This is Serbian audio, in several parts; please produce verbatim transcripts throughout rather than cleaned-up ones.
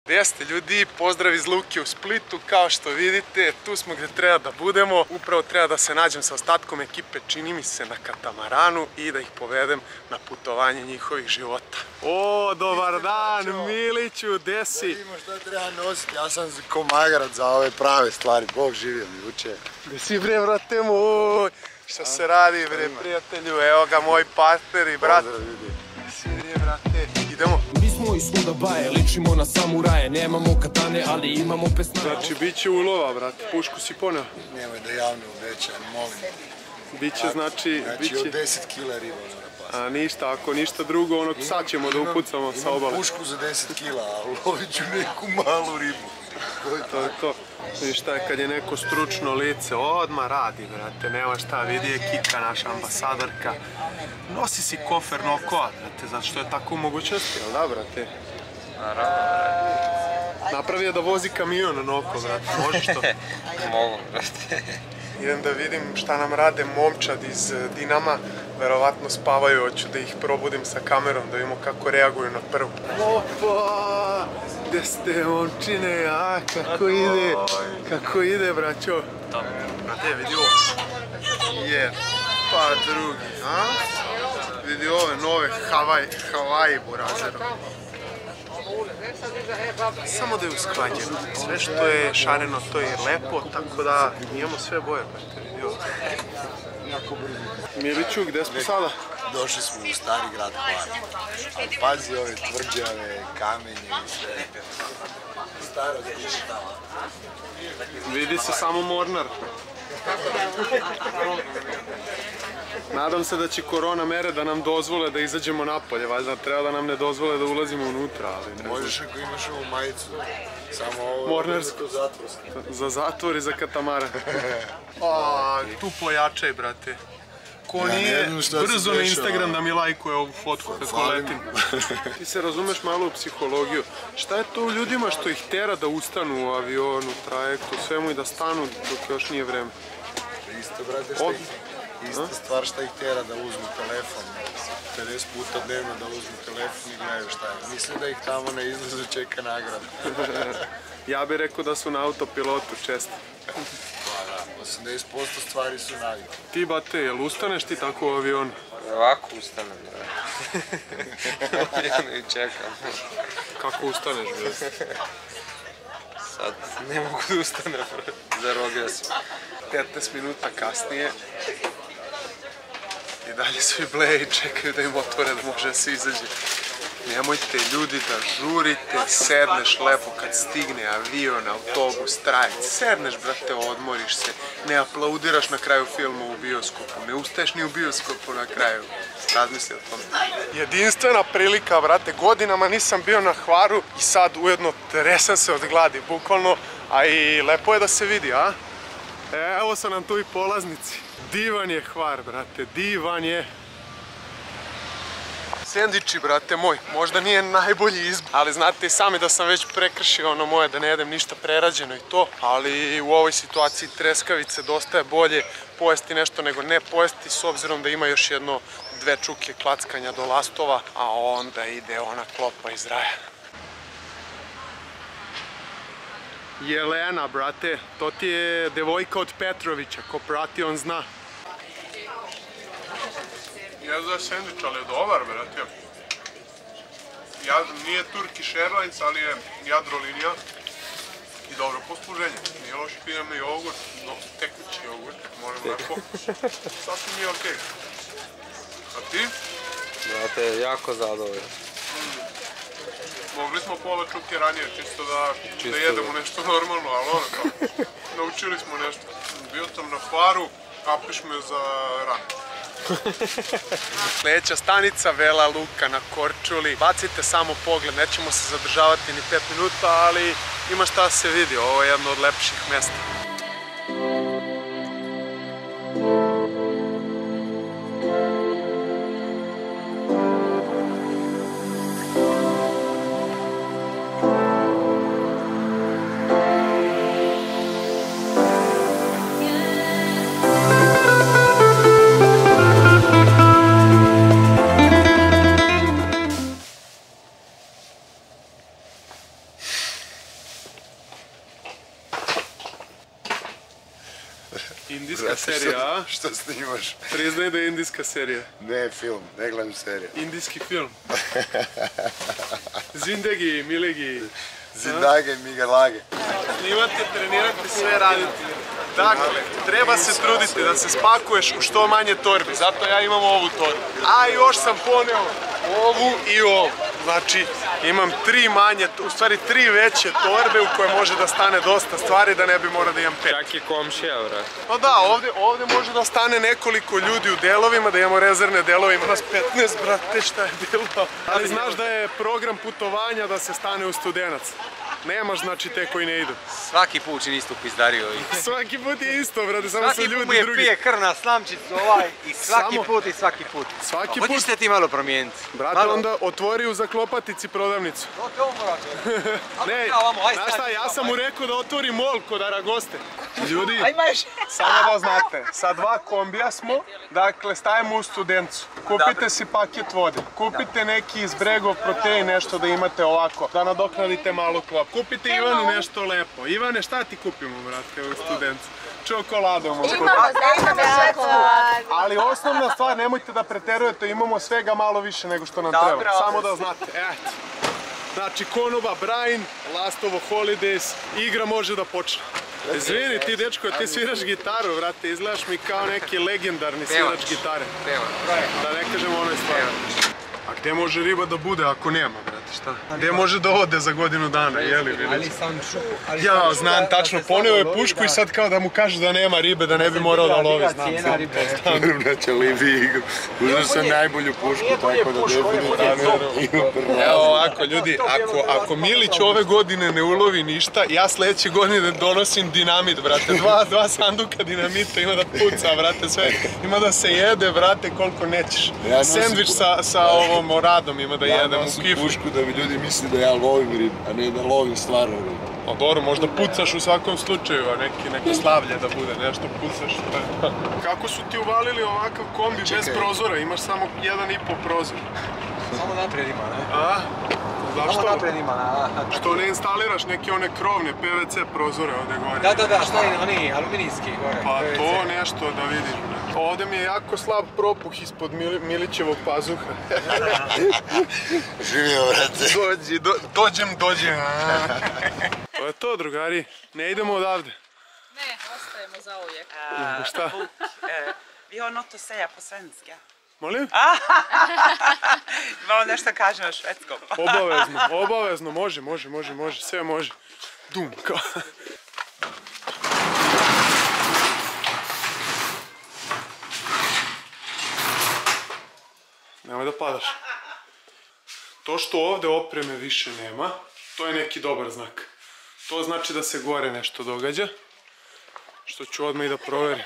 Gde ste ljudi? Pozdrav iz Luke u Splitu. Kao što vidite, tu smo gde treba da budemo. Upravo treba da se nađem sa ostatkom ekipe, čini mi se, na katamaranu i da ih povedem na putovanje njihovih života. O, dobar dan, Miliću, gde si? Da vidimo šta treba nositi, ja sam ko magarac za ove prave stvari, Bog živio mi uče. Gde si bre, brate moj? Šta se radi bre, prijatelju? Evo ga moj partner i brat. Pozdrav ljudi. Gde si bre, brate? Idemo. Mi smo iz svuda baje, ličimo na samuraje, nemamo katane, ali imamo pesnaje. Znači, bit će ulova, brate, pušku si poneo. Nemoj da javno obećam, molim. Biće, znači, Znači od deset kila riba mora pasti. A ništa, ako ništa drugo, onog sad ćemo da upucamo sa obale. Imam pušku za deset kila, a ulovit ću neku malu ribu. To je to. Viš šta je kad je neko stručno lice, odmah radi, brate, nema šta, vidi je Kika, naša ambasadorka. Nosi si kofer na oko, brate, zato što je tako u mogućnosti, jel da, brate? Naravno, brate. Napravi je da vozi kamion na oko, brate, možeš to? Mogu, brate. Idem da vidim šta nam rade momčad iz Dinama, verovatno spavaju, hoću da ih probudim sa kamerom, da vidimo kako reaguju na prvu. Opa! Gde ste, momčine, a, kako ide, kako ide, braćo? Brate, vidi ovo. Je, pa drugi, a? Vidi ove nove Hawaii, Hawaii burazero. Samo da je usklađeno. Sve što je šareno, to je lepo, tako da imamo sve boje, brate, vidi ovo. Miliću, gde smo sada? Došli smo u stari grad Hvar. Ali pazi ove tvrđave, kamenje i sve. Staro zbišta. Vidi se samo Mornar. Nadam se da će korona mere da nam dozvole da izađemo napolje, valjda treba da nam ne dozvole da ulazimo unutra, ali ne znam. Možeš ako imaš ovu majicu, samo ovo Mornarsku. je zatvorsko. Za zatvor i za katamaran. A, tu pojačaj, brate. Ko nije, brzo na Instagram da mi lajkuje ovu fotku kako letim. Ti se razumeš malo u psihologiju. Šta je to u ljudima što ih tera da ustanu u avionu, trajektu, svemu i da stanu dok još nije vreme? Isto, brate, šta ih... Ista stvar šta ih tera da uzmu telefon. pedeset puta dnevno da uzmu telefon i gledaju šta je. Mislim da ih tamo na izlazu čeka nagrada. Ja bih rekao da su na autopilotu često. Pa da, osamdeset posto stvari su navike. Ti, bate, jel ustaneš ti tako u avionu? Ovako ustanem, brate. Ovdje i čekam. Kako ustaneš, bre? Sad ne mogu da ustanem, brate. Zarobio sam. petnaest minuta kasnije i dalje svi bleje i čekaju da im otvore da može da se izađe. Nemojte ljudi da žurite, sedneš lepo kad stigne avion, autobus, trajekt, sedneš, brate, odmoriš se, ne aplaudiraš na kraju filma u bioskopu, ne ustaješ ni u bioskopu na kraju. Razmisli o tome. Jedinstvena prilika, brate, godinama nisam bio na Hvaru i sad ujedno tresam se od gladi, bukvalno, a i lepo je da se vidi, a? Evo su nam tu i polaznici. Divan je Hvar, brate, divan je. Sendviči, brate moj, možda nije najbolji izbor, ali znate i sami da sam već prekršio ono moje da ne jedem ništa prerađeno i to, ali u ovoj situaciji treskavice dosta je bolje pojesti nešto nego ne pojesti, s obzirom da ima još jedno dve čuke klackanja do lastova, a onda ide ona klopa iz raja. Jelena, brate, to ti je devojka od Petrovića, ko prati on zna. Jezda je sandvič, ali je dobar, brate. Nije Turkish Airlines, ali je Jadrolinija i dobro posluženje. Nije loš, idem na jogurt, no, tekući jogurt, moram lepo. Sasvim je okej. A ti? Brate, jako zadovoljan. Mogli smo pola čuke ranije, čisto da jedemo nešto normalno, ali ono kao, naučili smo nešto. Bio sam na Hvaru, kapiš me za rano. Sledeća stanica Vela Luka na Korčuli. Bacite samo pogled, nećemo se zadržavati ni pet minuta, ali ima šta da se vidi, ovo je jedno od lepših mesta. Indijska serija, a? Što snimaš? Priznaj da je indijska serija. Ne, film, ne gledam serije. Indijski film. Zindagi, milegi. Zindage, migalage. Snimate, trenirate, sve radite. Dakle, treba se truditi da se spakuješ u što manje torbi, zato ja imam ovu torbu. A još sam poneo ovu i ovu. Znači, imam tri manje, u stvari tri veće torbe u koje može da stane dosta stvari da ne bi morao da imam pet. Čak i komšija, vrat. Pa da, ovdje, ovdje može da stane nekoliko ljudi u delovima, da imamo rezervne delove, ima nas petnaest, brate, šta je bilo. Ali znaš da je program putovanja da se stane u Studenac. Nemaš znači te koji ne idu. Svaki put čini istu pizdariju. Svaki put je isto, brate, samo su ljudi drugi. Svaki put mu je pije krv na slamčicu ovaj i svaki Samo... put i svaki put. Svaki Hoćeš put... se ti malo promijeniti? Brate, malo... onda otvori u Zaklopatici prodavnicu. To te ovo morate. Ne, znaš šta, ja sam mu rekao da otvori mol kod Aragoste. Ljudi, samo da znate, sa dva kombija smo, dakle stajemo u Studencu. Kupite si paket vode, kupite neki iz Bregov protein, nešto da imate ovako, da nadoknadite malu klopu. Kupite Ivanu nešto lepo. Ivane, šta ti kupimo, brate, u Studencu? Čokoladom. Imamo, imamo čokolad. Ali osnovna stvar, nemojte da preterujete, imamo svega malo više nego što nam treba. Samo da znate, eto. Znači, konoba, Brian, Lastovo Holidays, igra može da počne. Izvini, ti dečko, ti sviraš gitaru, vrate, izgledaš mi kao neki legendarni svirač gitare. Da ne kažem onoj stvari. A gdje može riba da bude ako nema, brate, šta? Gdje može da ode za godinu dana, jeli, vidite? Ja, znam tačno, poneo je pušku i sad kao da mu kaže da nema ribe, da ne bi morao da lovi, znam, znam. Znači, Livi igru. Uzeo sam najbolju pušku, tako da definitivno ima pravo. Evo ovako, ljudi, ako Milić ove godine ne ulovi ništa, ja sljedeće godine donosim dinamit, brate. Dva sanduka dinamita ima da puca, brate, sve. Ima da se jede, brate, koliko nećeš. Sendvič sa ovom radom ima da jedem u kifu. Pušku da mi ljudi misli da ja lovim ribu, a ne da lovim stvarno ribu. Pa dobro, možda pucaš u svakom slučaju, a neko slavlje da bude, nešto pucaš. Kako su ti uvalili ovakav kombi bez prozora? Imaš samo jedan i po prozor. Samo naprijed ima, ne? A? Zašto? Samo naprijed ima, ne? Što ne instaliraš neke one krovne P V C prozore ovdje gore? Da, da, da, šta je oni aluminijski gore? Pa to nešto da vidiš. Ovdje mi je jako slab propuh ispod Milićevog pazuha. Živio, brate. Dođi, dođem, dođem. To je to, drugari. Ne idemo odavde. Ne, ostajemo za uvijek. Šta? Vi har något att säga på svenska. Molim? Malo nešto kažem na švedskom. Obavezno, obavezno, može, može, može, može, sve može. Dum, kao. Nemoj da padaš. To što ovdje opreme više nema, to je neki dobar znak. To znači da se gore nešto događa. Što ću odmah i da proverim.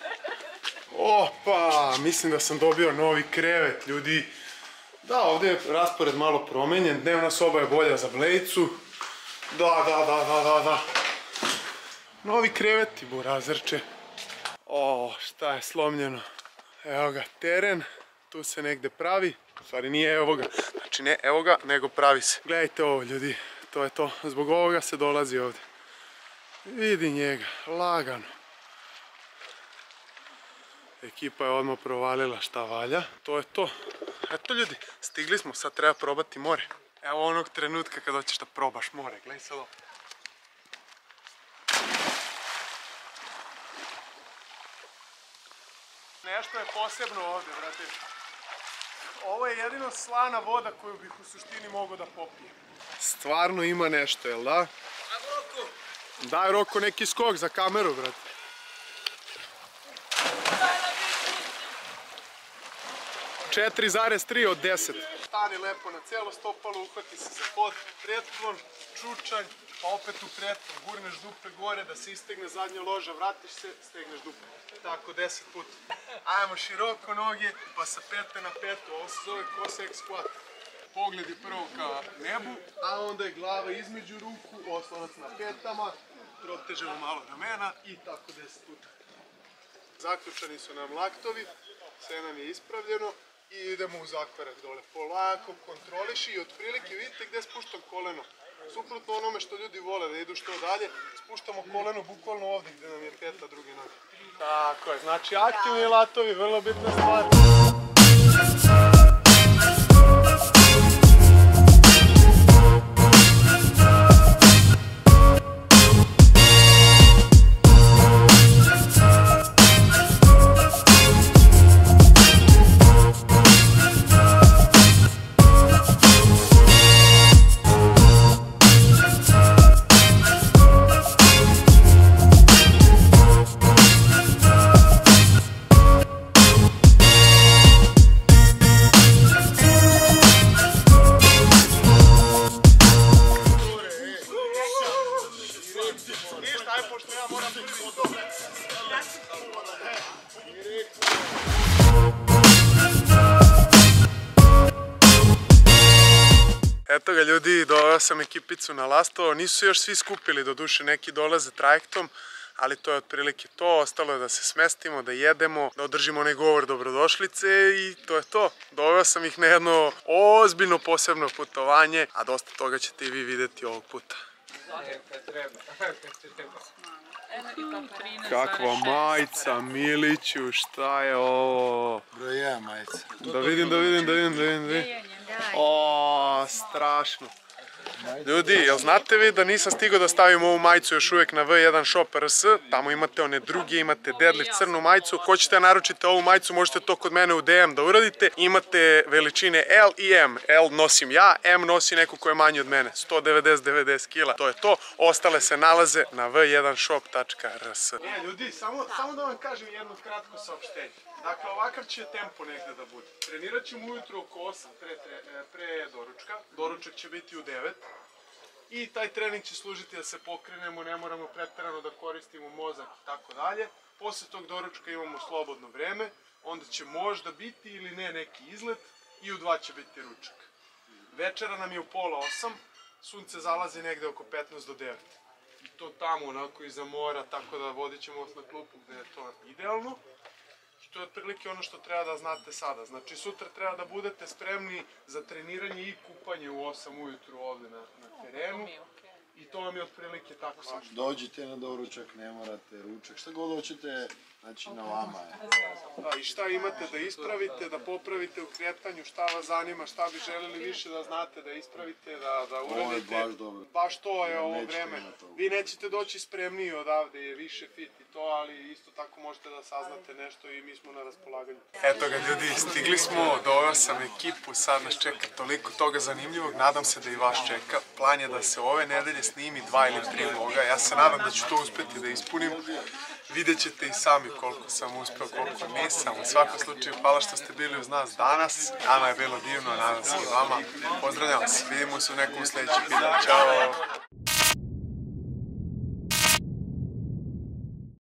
Opa, mislim da sam dobio novi krevet, ljudi. Da, ovdje je raspored malo promenjen, dnevna soba je bolja za Blejcu. Da, da, da, da, da, da. Novi kreveti, burazerče. O, šta je slomljeno. Evo ga, teren, tu se negde pravi. U stvari nije evo ga, znači ne evo ga, nego pravi se. Gledajte ovo, ljudi, to je to. Zbog ovoga se dolazi ovdje. Vidi njega, lagano. Ekipa je odmah provalila šta valja. To je to. Eto ljudi, stigli smo, sad treba probati more. Evo onog trenutka kad hoćeš da probaš more, gledaj sad ovo. Nešto je posebno ovdje, brate. Ovo je jedino slana voda koju bih u suštini mogao da popijem. Stvarno ima nešto, jel da? Daj Roko neki skok za kameru, brate. četiri zarez tri od deset. Stani lepo na cijelo stopalo, uhvati se za pod, pretklon, čučanj, pa opet u pretklon, gurneš dupe gore da se istegne zadnja loža, vratiš se, stegneš dupe. Tako deset puta. Ajmo široko noge, pa sa pete na petu, ovo se zove Cossack squat. Pogledi prvo ka nebu, a onda je glava između ruku, oslonac na petama, protežemo malo ramena i tako deset puta. Zaključani su nam laktovi, sve nam je ispravljeno. I idemo u zakvarak dole. Polako kontroliši i otprilike vidite gdje spuštam koleno. suprotno onome što ljudi vole, da idu što dalje, spuštamo koleno bukvalno ovdje gdje nam je peta druge noge. Tako je, znači aktivni latovi, vrlo bitna stvar. Eto ga ljudi, doveo sam ekipicu na Lastovo, nisu se još svi skupili, doduše neki dolaze trajektom, ali to je otprilike to, ostalo je da se smestimo, da jedemo, da održimo onaj govor dobrodošlice i to je to. Doveo sam ih na jedno ozbiljno posebno putovanje, a dosta toga ćete i vi vidjeti ovog puta. Kakva majica, Miliću, šta je ovo? Broj jedan majica. Da vidim, da vidim, da vidim, da vidim, da vidim. O, strašno. Ljudi, jel znate vi da nisam stigao da stavim ovu majicu još uvijek na ve jedan shop R S, tamo imate one druge, imate Deadlift crnu majicu, hoćete da naručite ovu majicu, možete to kod mene u de em da uradite, imate veličine L i M, L nosim ja, M nosi neko ko je manji od mene, sto devedeset do devedeset kila, to je to, ostale se nalaze na ve jedan shop tačka r s. E, ljudi, samo, samo da vam kažem jedno kratko saopštenje. Dakle, ovakav će tempo negde da bude. Trenirat ćemo ujutro oko osam pre, pre doručka, doručak će biti u devet. I taj trening će služiti da se pokrenemo, ne moramo pretjerano da koristimo mozak i tako dalje. Posle tog doručka imamo slobodno vreme, onda će možda biti ili ne neki izlet i u dva će biti ručak. Večera nam je u pola osam, sunce zalazi negde oko petnaest do devet. I to tamo onako iza mora, tako da vodit ćemo vas na klupu gde je to idealno. To je otprilike ono što treba da znate sada. Znači sutra treba da budete spremni za treniranje i kupanje u osam ujutru ovdje na, na terenu. I to vam je otprilike tako sam. Dođite na doručak, ne morate ručak, šta god hoćete, znači na vama je. Da, i šta imate da ispravite, da popravite u kretanju, šta vas zanima, šta bi želeli više da znate, da ispravite, da, da uradite. Ovo je baš dobro. Baš to je ovo Nećete vreme. na to. Vi nećete doći spremniji odavde, je više fit i to, ali isto tako možete da saznate nešto i mi smo na raspolaganju. Eto ga ljudi, stigli smo, doveo sam ekipu, sad nas čeka toliko toga zanimljivog, nadam se da i vas čeka. Plan je da se ove nedelje snimi dva ili tri vloga, ja se nadam da ću to uspjeti da ispunim. Vidjet ćete i sami koliko sam uspeo, koliko nisam. U svakom slučaju, hvala što ste bili uz nas danas. Nama je bilo divno, nadam se i vama. Pozdravljam se, vidimo se u nekom sljedećem videu. Ćao!